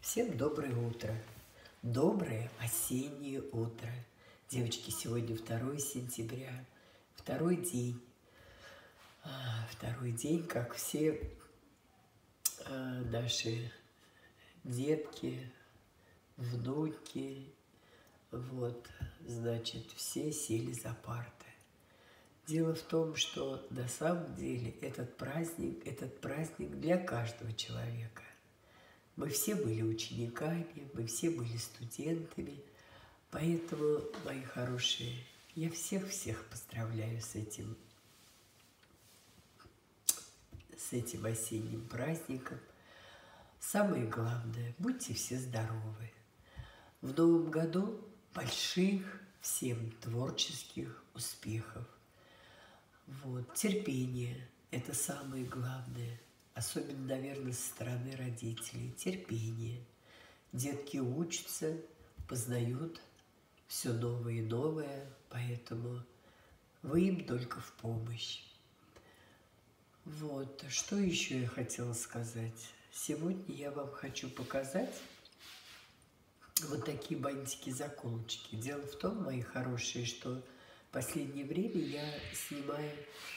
Всем доброе утро. Доброе осеннее утро. Девочки, сегодня 2 сентября. Второй день. Второй день, как все наши детки, внуки, значит, все сели за парты. Дело в том, что на самом деле этот праздник для каждого человека. Мы все были учениками, мы все были студентами, поэтому, мои хорошие, я всех поздравляю с этим осенним праздником. Самое главное, будьте все здоровы. В новом году больших всем творческих успехов. Терпение – это самое главное. Особенно, наверное, со стороны родителей. Терпение. Детки учатся, познают все новое и новое, поэтому вы им только в помощь. Что еще я хотела сказать? Сегодня я вам хочу показать вот такие бантики-заколочки. Дело в том, мои хорошие, что в последнее время я снимаю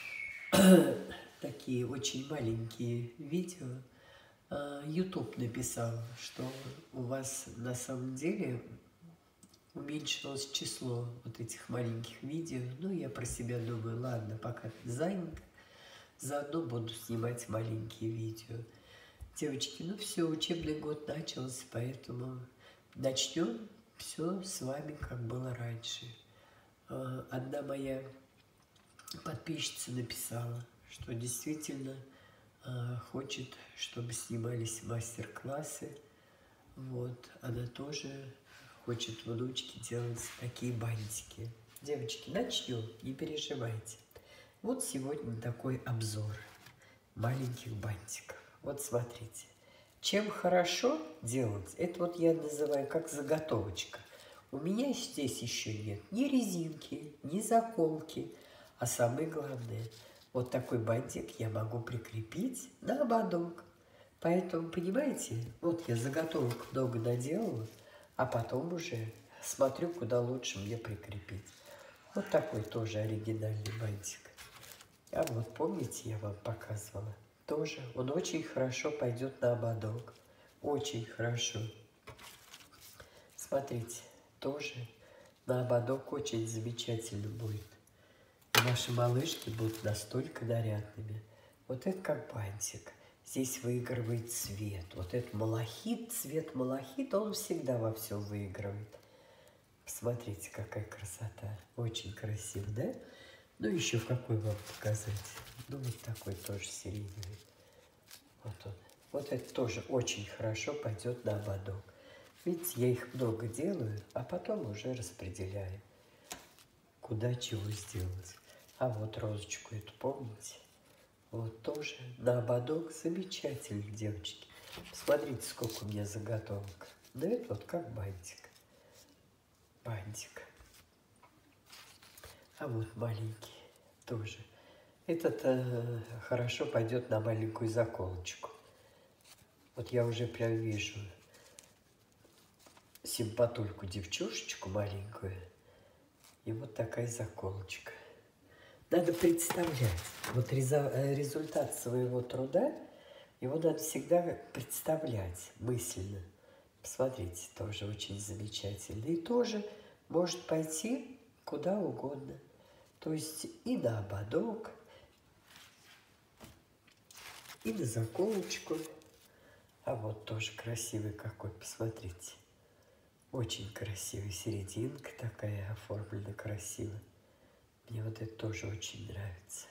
такие очень маленькие видео. YouTube написал, что у вас на самом деле уменьшилось число вот этих маленьких видео. Я про себя думаю, ладно, пока занята, заодно буду снимать маленькие видео. Девочки, все, учебный год начался, поэтому начнем все с вами, как было раньше. Одна моя подписчица написала, что действительно хочет, чтобы снимались мастер-классы. Она тоже хочет внучке делать такие бантики. Девочки, начнем, не переживайте. Сегодня такой обзор маленьких бантиков. Смотрите. Чем хорошо делать, это я называю как заготовочка. У меня здесь еще нет ни резинки, ни заколки. А самое главное, вот такой бантик я могу прикрепить на ободок. Поэтому, понимаете, я заготовок много наделала, а потом уже смотрю, куда лучше мне прикрепить. Такой тоже оригинальный бантик. Помните, я вам показывала? Тоже он очень хорошо пойдет на ободок. Очень хорошо. Смотрите, тоже на ободок очень замечательно будет. Ваши малышки будут настолько нарядными. Это как бантик. Здесь выигрывает цвет. Это малахит, цвет малахита, он всегда во всем выигрывает. Посмотрите, какая красота. Очень красиво, да? Еще в какой вам показать? Такой тоже сиреневый. Он. Это тоже очень хорошо пойдет на ободок. Видите, я их много делаю, а потом уже распределяю, куда чего сделать. Розочку эту помните? Тоже на ободок. Замечательно, девочки. Посмотрите, сколько у меня заготовок. Это как бантик. Бантик. Маленький тоже. Этот хорошо пойдет на маленькую заколочку. Я уже прям вижу симпатульку, девчушечку маленькую. И такая заколочка. Надо представлять. Результат своего труда, его надо всегда представлять мысленно. Посмотрите, тоже очень замечательно. И тоже может пойти куда угодно. То есть и на ободок, и на заколочку. Тоже красивый какой, посмотрите. Очень красивый. Серединка такая оформлена красиво. Мне это тоже очень нравится.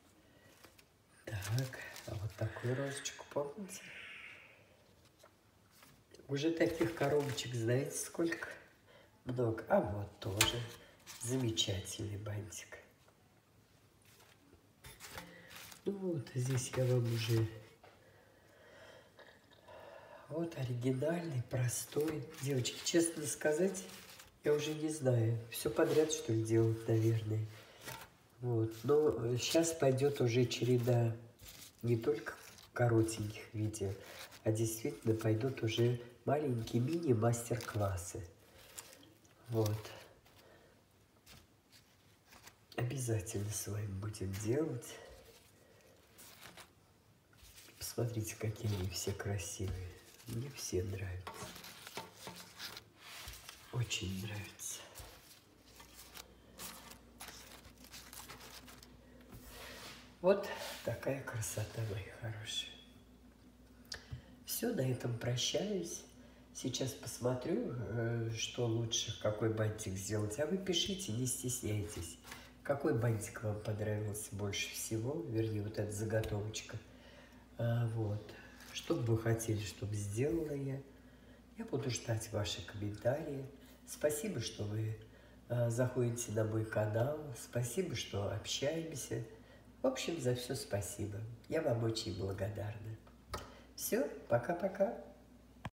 Так, такую розочку помните? Уже таких коробочек, знаете, сколько? Много. Тоже замечательный бантик. Здесь я вам уже... оригинальный, простой. Девочки, честно сказать, я уже не знаю. Все подряд, что ли, делать, наверное. Но сейчас пойдет уже череда не только коротеньких видео, а действительно пойдут уже маленькие мини-мастер-классы. Вот. Обязательно с вами будем делать. Посмотрите, какие они все красивые. Мне все нравятся. Очень нравится. Вот такая красота, мои хорошие. Все, на этом прощаюсь. Сейчас посмотрю, что лучше, какой бантик сделать. А вы пишите, не стесняйтесь. Какой бантик вам понравился больше всего? Вернее, вот эта заготовочка. Вот. Что бы вы хотели, чтобы сделала я? Я буду ждать ваши комментарии. Спасибо, что вы заходите на мой канал. Спасибо, что общаемся. В общем, за все спасибо. Я вам очень благодарна. Все, пока-пока.